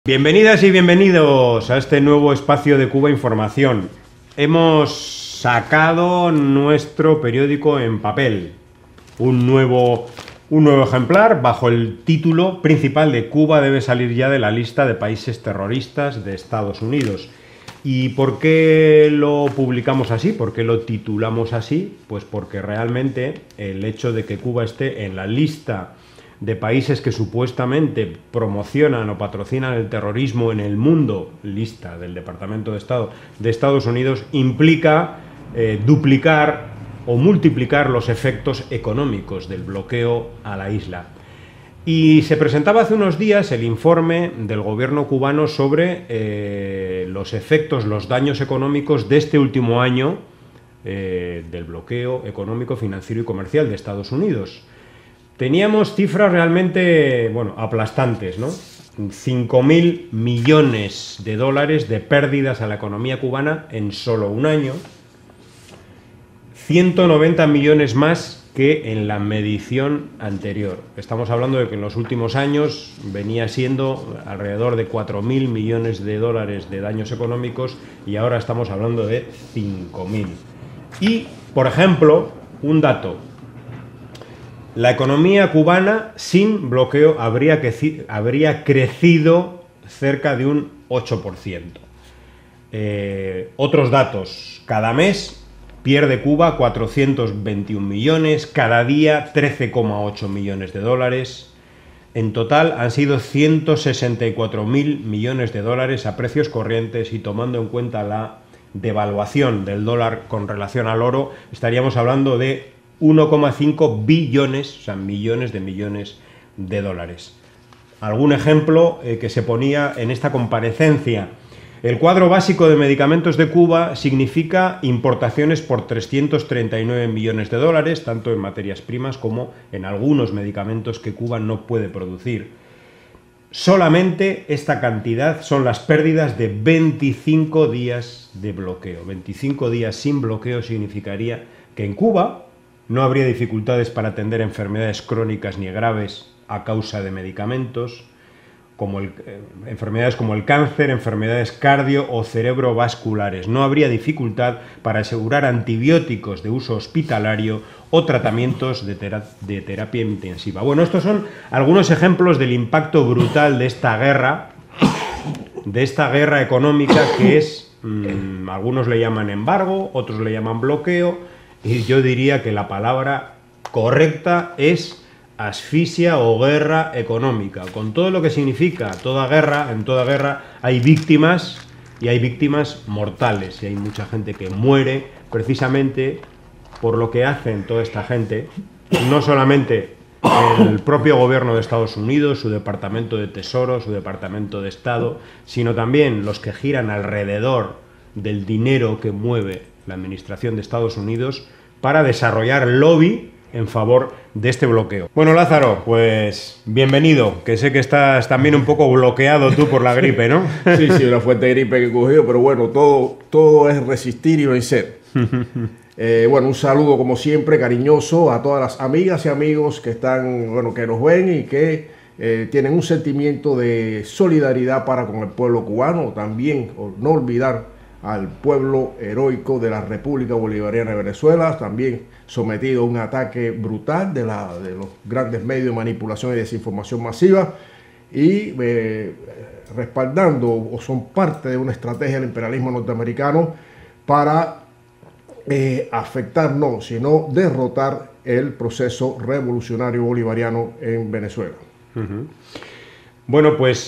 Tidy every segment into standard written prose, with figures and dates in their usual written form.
Bienvenidas y bienvenidos a este nuevo espacio de Cuba Información. Hemos sacado nuestro periódico en papel, un nuevo ejemplar bajo el título principal de Cuba debe salir ya de la lista de países terroristas de Estados Unidos. ¿Y por qué lo publicamos así? ¿Por qué lo titulamos así? Pues porque realmente el hecho de que Cuba esté en la lista de países que supuestamente promocionan o patrocinan el terrorismo en el mundo, lista del Departamento de Estado de Estados Unidos, implica duplicar o multiplicar los efectos económicos del bloqueo a la isla. Y se presentaba hace unos días el informe del gobierno cubano sobre los efectos, los daños económicos de este último año del bloqueo económico, financiero y comercial de Estados Unidos. Teníamos cifras realmente, bueno, aplastantes, ¿no? 5.000 millones de dólares de pérdidas a la economía cubana en solo un año, 190 millones más que en la medición anterior. Estamos hablando de que en los últimos años venía siendo alrededor de 4.000 millones de dólares de daños económicos y ahora estamos hablando de 5.000. Y, por ejemplo, un dato. La economía cubana sin bloqueo habría crecido cerca de un 8%. Otros datos. Cada mes pierde Cuba 421 millones, cada día 13,8 millones de dólares. En total han sido 164.000 millones de dólares a precios corrientes y tomando en cuenta la devaluación del dólar con relación al oro, estaríamos hablando de 1,5 billones, o sea, millones de dólares. Algún ejemplo que se ponía en esta comparecencia. El cuadro básico de medicamentos de Cuba significa importaciones por 339 millones de dólares, tanto en materias primas como en algunos medicamentos que Cuba no puede producir. Solamente esta cantidad son las pérdidas de 25 días de bloqueo. 25 días sin bloqueo significaría que en Cuba no habría dificultades para atender enfermedades crónicas ni graves a causa de medicamentos, enfermedades como el cáncer, enfermedades cardio o cerebrovasculares. No habría dificultad para asegurar antibióticos de uso hospitalario o tratamientos de terapia intensiva. Bueno, estos son algunos ejemplos del impacto brutal de esta guerra económica que es, algunos le llaman embargo, otros le llaman bloqueo, y yo diría que la palabra correcta es asfixia o guerra económica, con todo lo que significa toda guerra. En toda guerra hay víctimas y hay víctimas mortales y hay mucha gente que muere precisamente por lo que hacen toda esta gente, no solamente el propio gobierno de Estados Unidos, su Departamento de Tesoro, su Departamento de Estado, sino también los que giran alrededor del dinero que mueve la administración de Estados Unidos para desarrollar lobby en favor de este bloqueo. Bueno, Lázaro, pues bienvenido, que sé que estás también un poco bloqueado tú por la gripe, ¿no? Sí, una fuerte gripe que he cogido, pero bueno, todo es resistir y vencer. Bueno, un saludo como siempre cariñoso a todas las amigas y amigos que están, bueno, que nos ven y que tienen un sentimiento de solidaridad para con el pueblo cubano, también no olvidar al pueblo heroico de la República Bolivariana de Venezuela, también sometido a un ataque brutal de los grandes medios de manipulación y desinformación masiva, y respaldando o son parte de una estrategia del imperialismo norteamericano para afectar, no, sino derrotar el proceso revolucionario bolivariano en Venezuela. Bueno, pues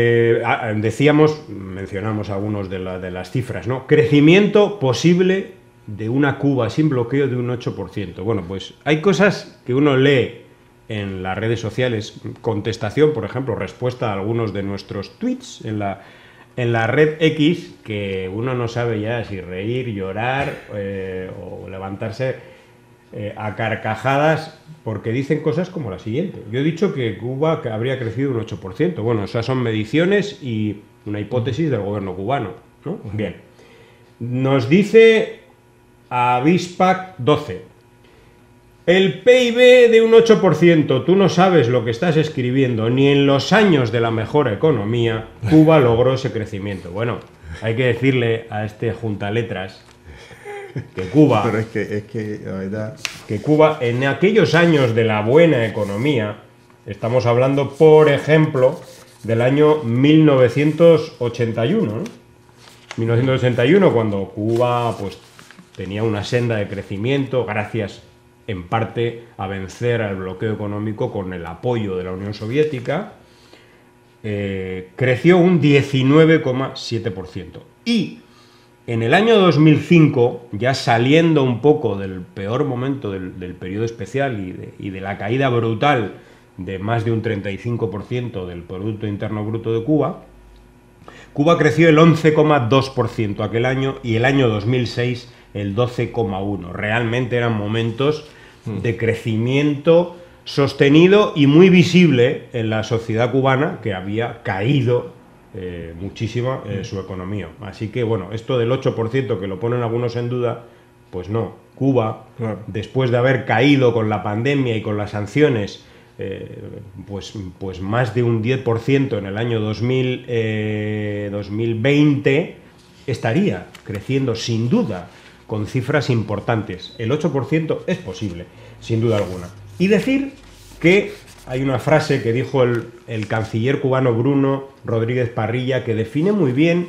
mencionamos algunos de las cifras, ¿no? Crecimiento posible de una Cuba sin bloqueo de un 8%. Bueno, pues hay cosas que uno lee en las redes sociales, contestación, por ejemplo, respuesta a algunos de nuestros tweets en la red X, que uno no sabe ya si reír, llorar o levantarse a carcajadas, porque dicen cosas como la siguiente. Yo he dicho que Cuba habría crecido un 8%. Bueno, esas son mediciones y una hipótesis del gobierno cubano, ¿no? Bien. Nos dice Avispac 12. El PIB de un 8%, tú no sabes lo que estás escribiendo, ni en los años de la mejor economía, Cuba logró ese crecimiento. Bueno, hay que decirle a este juntaletras que Cuba, Pero es que la verdad, que Cuba en aquellos años de la buena economía, estamos hablando, por ejemplo, del año 1981, ¿no? 1981, cuando Cuba pues tenía una senda de crecimiento gracias en parte a vencer al bloqueo económico con el apoyo de la Unión Soviética, creció un 19,7%. Y en el año 2005, ya saliendo un poco del peor momento del periodo especial y de la caída brutal de más de un 35% del Producto Interno Bruto de Cuba, Cuba creció el 11,2% aquel año y el año 2006 el 12,1%. Realmente eran momentos de crecimiento sostenido y muy visible en la sociedad cubana, que había caído muchísimo su economía. Así que, bueno, esto del 8% que lo ponen algunos en duda, pues no. Cuba, claro, después de haber caído con la pandemia y con las sanciones, pues más de un 10% en el año 2020, estaría creciendo sin duda con cifras importantes. El 8% es posible, sin duda alguna. Y decir que hay una frase que dijo el canciller cubano Bruno Rodríguez Parrilla que define muy bien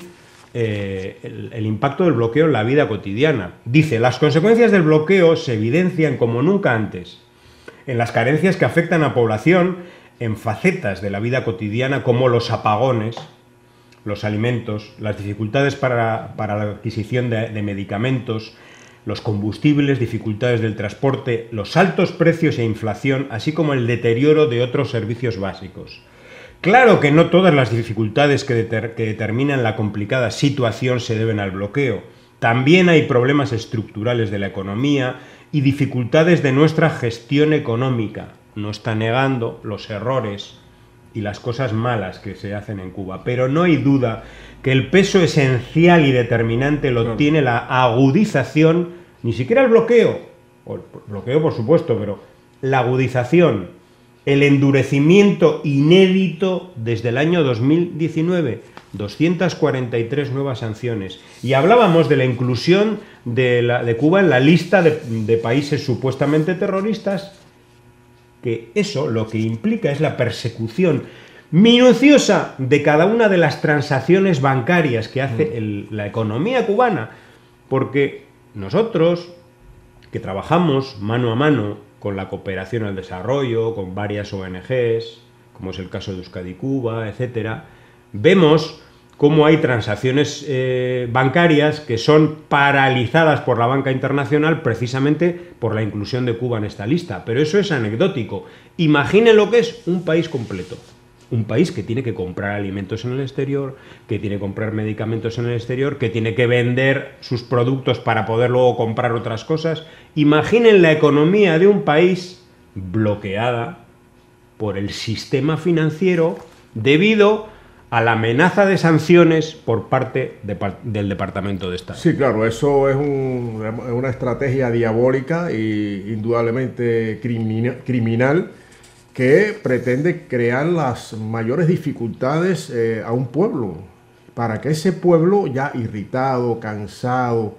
el impacto del bloqueo en la vida cotidiana. Dice: las consecuencias del bloqueo se evidencian como nunca antes en las carencias que afectan a población en facetas de la vida cotidiana como los apagones, los alimentos, las dificultades para la adquisición de medicamentos, los combustibles, dificultades del transporte, los altos precios e inflación, así como el deterioro de otros servicios básicos. Claro que no todas las dificultades que determinan la complicada situación se deben al bloqueo. También hay problemas estructurales de la economía y dificultades de nuestra gestión económica. No está negando los errores y las cosas malas que se hacen en Cuba, pero no hay duda que el peso esencial y determinante lo tiene la agudización, ni siquiera el bloqueo, o el bloqueo por supuesto, pero la agudización, el endurecimiento inédito desde el año 2019, 243 nuevas sanciones. Y hablábamos de la inclusión de Cuba en la lista de países supuestamente terroristas, que eso lo que implica es la persecución minuciosa de cada una de las transacciones bancarias que hace la economía cubana, porque nosotros, que trabajamos mano a mano con la cooperación al desarrollo, con varias ONGs, como es el caso de Euskadi Cuba, etcétera, vemos cómo hay transacciones bancarias que son paralizadas por la banca internacional precisamente por la inclusión de Cuba en esta lista. Pero eso es anecdótico. Imaginen lo que es un país completo. Un país que tiene que comprar alimentos en el exterior, que tiene que comprar medicamentos en el exterior, que tiene que vender sus productos para poder luego comprar otras cosas. Imaginen la economía de un país bloqueada por el sistema financiero debido a la amenaza de sanciones por parte del Departamento de Estado. sí, claro, eso es una estrategia diabólica e indudablemente criminal que pretende crear las mayores dificultades a un pueblo, para que ese pueblo ya irritado, cansado,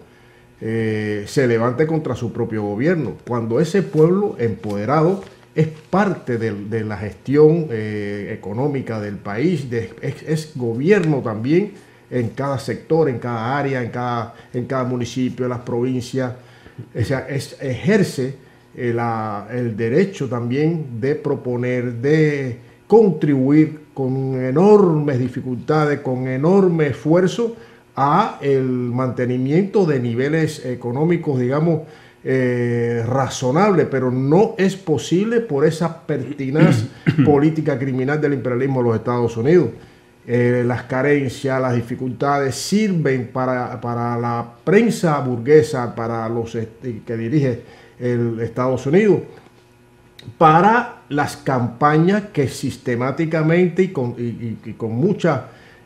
se levante contra su propio gobierno, cuando ese pueblo empoderado es parte de la gestión económica del país, es gobierno también en cada sector, en cada área, en cada municipio, en las provincias. O sea, ejerce el derecho también de proponer, de contribuir con enormes dificultades, con enorme esfuerzo a el mantenimiento de niveles económicos, digamos, razonable, pero no es posible por esa pertinaz política criminal del imperialismo de los Estados Unidos. Las carencias, las dificultades sirven para la prensa burguesa, para los que dirige el Estados Unidos, para las campañas que sistemáticamente y con mucha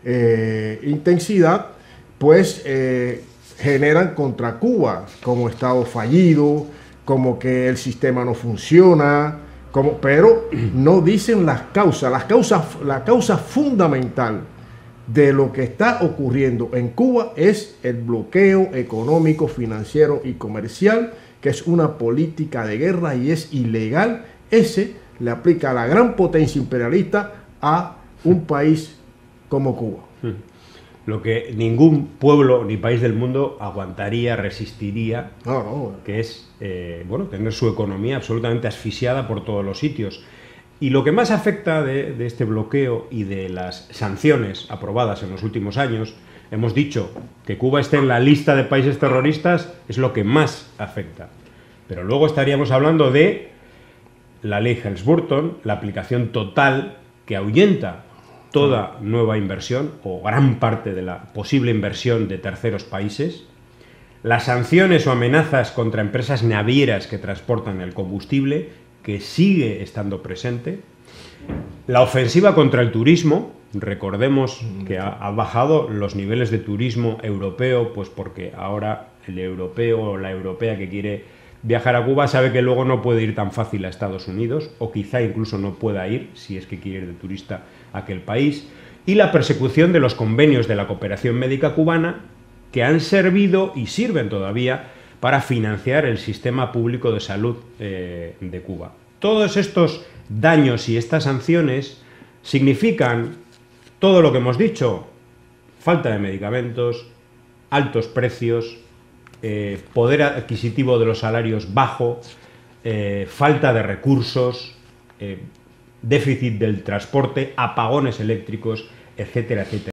intensidad pues generan contra Cuba como Estado fallido, como que el sistema no funciona, pero no dicen las causas. La causa fundamental de lo que está ocurriendo en Cuba es el bloqueo económico, financiero y comercial, que es una política de guerra y es ilegal. Ese le aplica a la gran potencia imperialista a un país como Cuba. Lo que ningún pueblo ni país del mundo aguantaría, resistiría, que es bueno, tener su economía absolutamente asfixiada por todos los sitios. Y lo que más afecta de este bloqueo y de las sanciones aprobadas en los últimos años, hemos dicho que Cuba esté en la lista de países terroristas, es lo que más afecta. Pero luego estaríamos hablando de la ley Helms-Burton, la aplicación total que ahuyenta toda nueva inversión o gran parte de la posible inversión de terceros países, las sanciones o amenazas contra empresas navieras que transportan el combustible, que sigue estando presente, la ofensiva contra el turismo. Recordemos que ha bajado los niveles de turismo europeo, pues porque ahora el europeo o la europea que quiere viajar a Cuba sabe que luego no puede ir tan fácil a Estados Unidos, o quizá incluso no pueda ir, si es que quiere ir de turista a aquel país, y la persecución de los convenios de la cooperación médica cubana, que han servido y sirven todavía para financiar el sistema público de salud de Cuba. Todos estos daños y estas sanciones significan todo lo que hemos dicho: falta de medicamentos, altos precios, poder adquisitivo de los salarios bajo, falta de recursos, déficit del transporte, apagones eléctricos, etcétera, etcétera.